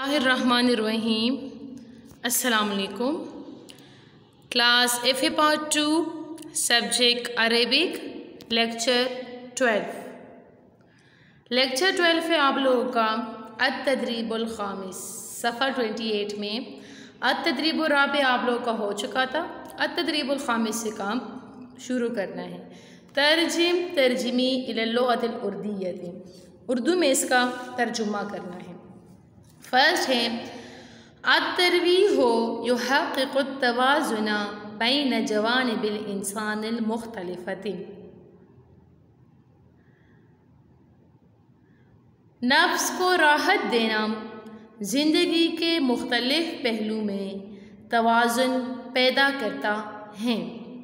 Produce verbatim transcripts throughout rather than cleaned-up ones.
बिस्मिल्लाहिर्रहमानिर्रहीम। अस्सलाम वालेकुम। Class F A part two, subject Arabic, lecture twelve. Lecture twelve है आप लोगों का अत-तदरीबुल खामिस, सफ़ा ट्वेंटी एट में अत-तदरीबुल राबे आप लोगों का हो चुका था। अत-तदरीबुल खामिस से काम शुरू करना है। तर्जिम तर्जिमी इला लुग़तिल उर्दिय्यति, उर्दू में इसका तर्जुमा करना है। फर्स्ट है अत-तरवीह युहक़्क़िक़ु तवाज़ुन बैन जवानिबिल इंसानिल मुख्तलिफ़ति। नफ्स को राहत देना ज़िंदगी के मुख्तलिफ पहलू में तवाज़ुन पैदा करता है।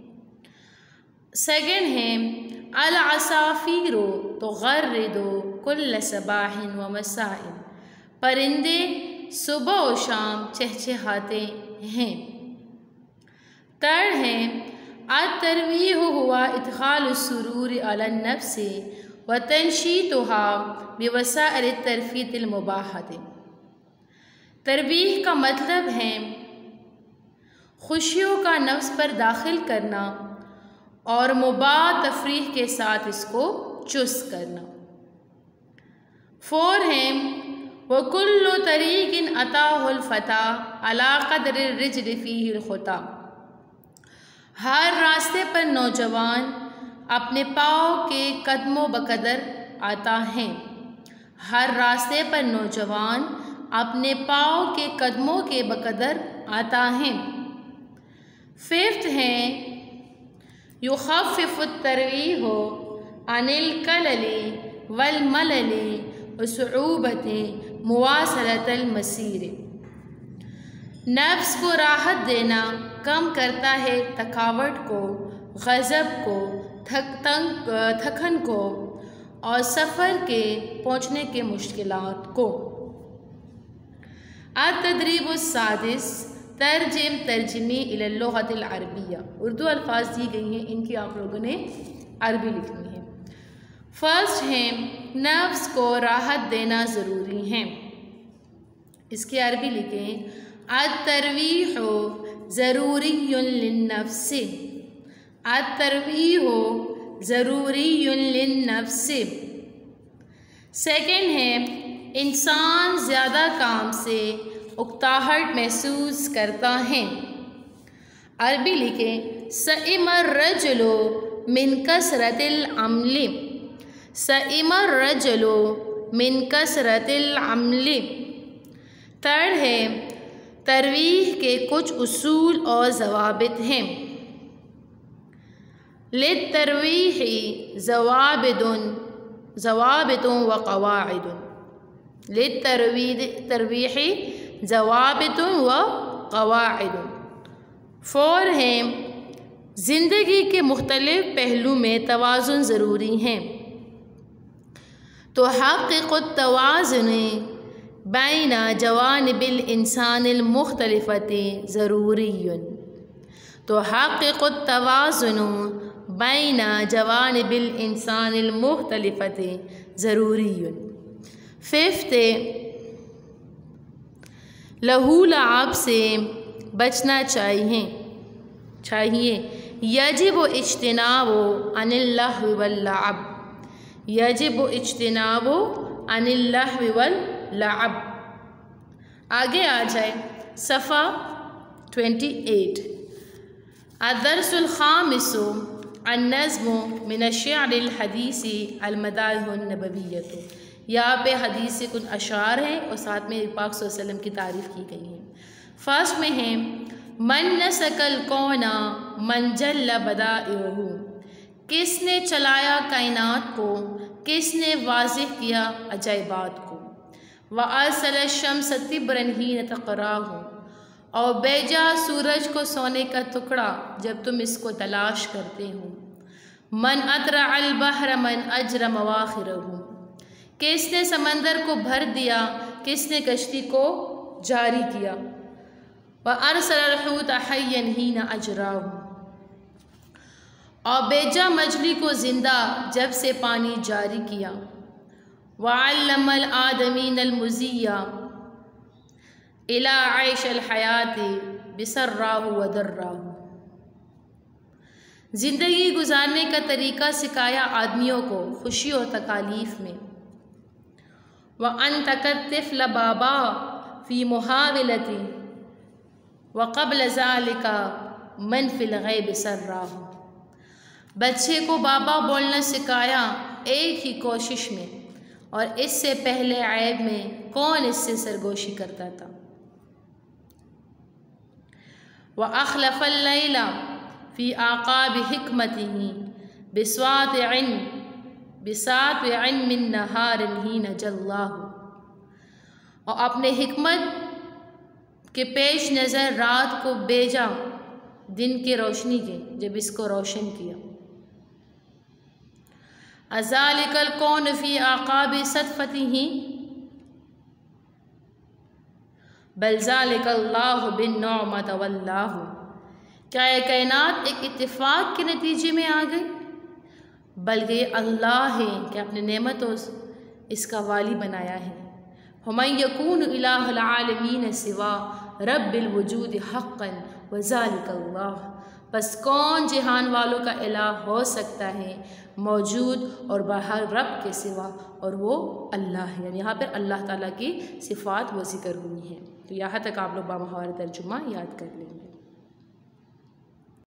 सेकेंड है अल-असाफ़ीरु तुग़र्रिदु कुल्ल सबाहिन व मसाइन, परिंदे सुबह और शाम चहचहाते हैं। थर्ड है अत-तरवीह हुआ इदख़ालु सुरूर अलन नफ्सी व तनशीतुहा बिवसाइल तरफ़ीतिल मुबाहति। तरवीह का मतलब है खुशियों का नफ्स पर दाखिल करना और मुबाह तफरीह के साथ इसको चुस्त करना। फोर है वकुल्लु तरीक़िन अताहुल फ़ता अला क़द्रि रिज्ल फ़ीहिल ख़ुता। हर रास्ते पर नौजवान अपने पाँव के कदमों बकदर आता है। हर रास्ते पर नौजवान अपने पाँव के कदमों के बकदर आता है। फिफ्थ है युख़फ़्फ़िफ़ु तरवीह अनिल कलली वल मलली व सुऊबति मुवासलतल मसीर। नफ्स को राहत देना कम करता है थकावट को, गज़ब को, थक तंग थकन को और सफ़र के पहुँचने के मुश्किलात को। अत-तदरीबुस सादिस तर्जिम तर्जिमी इला लुग़तिल अरबिया। उर्दू अल्फाज दी गई हैं, इनकी आप लोगों ने अरबी लिखनी है। फर्स्ट है नफ्स को राहत देना ज़रूरी है, इसकी अरबी लिखें अत-तरवीह ज़रूरियुन लिन्नफ्सि। अत-तरवीह ज़रूरियुन लिन्नफ्सि। सेकेंड है इंसान ज़्यादा काम से उकताहट महसूस करता है। अरबी लिखें सइमर रजुलु मिन कसरतिल अमली। सइमर रजुलु मिन कसरतिल अमली। थर्ड है तरवीह के कुछ उसूल और ज़वाबित हैं। लित्तरवीही ज़वाबिदुन ज़वाबितुन व क़वाइदुन। लित्तरवीह तरवीही ज़वाबितुन व क़वाइदुन। फोर है ज़िंदगी के मुख्तलिफ पहलू में तवाज़ुन ज़रूरी हैं। तो हक़्क़िक़ुत तवाज़ुन बैन जवानिबिल इंसानिल मुख्तलिफ़ति ज़रूरियुन। तो हक़्क़िक़ुत तवाज़ुन बैन जवानिबिल इंसानिल मुख्तलिफ़ति ज़रूरियुन। फिफ्थ लहू लआब से बचना चाहिए चाहिए यजिबु इज्तिनाबु अनिल लहवी वल लअब। यजिबु इज्तिनाबु अनिल लहवी वल लअब। आगे आ जाए सफ़ा ट्वेंटी एट। अद-दर्सुल खामिसु अन-नज़्मु मिन अश-शिअरिल हदीसी अल-मदाहिहुन नबविय्यतु। यहाँ पे हदीस से कुछ अशार हैं और साथ में पाक सल्लल्लाहु अलैहि वसल्लम की तारीफ़ की गई है। फर्स्ट में है मन नसकल कौना मन जल्ल बदाइहु। किसने चलाया कायनात को, किसने वाज़िह किया अजाइबात को। व अरसल शम्स तिब्रन हीन तक़राहु। और बेजा सूरज को सोने का टुकड़ा जब तुम इसको तलाश करते हो। मन अतरा अल बहर मन अजर मवाखिरहु। किसने समंदर को भर दिया, किसने कश्ती को जारी किया। व अरसल हूत हय्यन हीन अजराहु। और बेजा मछली को ज़िंदा जब से पानी जारी किया। वअल्लमल आदमीनल मुज़िया। इला आयशल हयाती बिसर्राहु व दर्राहु, ज़िंदगी गुजारने का तरीक़ा सिखाया आदमियों को खुशी और तकालीफ़ में। व अन तकत्तिफ़ल बाबा फ़ी मुहाविलती व क़ब्ल ज़ालिका मन फ़िल ग़ैब सर्राहु, बच्चे को बाबा बोलना सिखाया एक ही कोशिश में, और इससे पहले ऐब में कौन इससे सरगोशी करता था। व अख़लफ़ल लैला फ़ी आक़ाब हिकमतिही बिस्वातिअन बिसातिअन मिन नहारिन हीन जल्लाहु, और अपने हिकमत के पेश नज़र रात को भेजा दिन के रोशनी के, जब इसको रोशन किया। अज़ालिकल कौन फ़ी आक़ाब सदफ़तिही बल ज़ालिकल्लाहु बिन्निअमति वल्लाहु, क्या ये कायनात एक इत्तिफ़ाक़ के नतीजे में आ गई, बल्कि अल्लाह है कि अपने नेमतों इसका वाली बनाया है। हुमन यकून इलाहुल आलमीन सिवा रब्बिल वजूद हक़्क़न व ज़ालिकल्लाह, बस कौन जहान वालों का इलाह हो सकता है मौजूद और बाहर रब के सिवा, और वो अल्लाह है। यानी यहाँ पर अल्लाह ताला की सिफ़ात वो ज़िक्र हुई हैं। तो यहाँ तक आप लोग बामहावरा तर्जुमा याद कर लेंगे।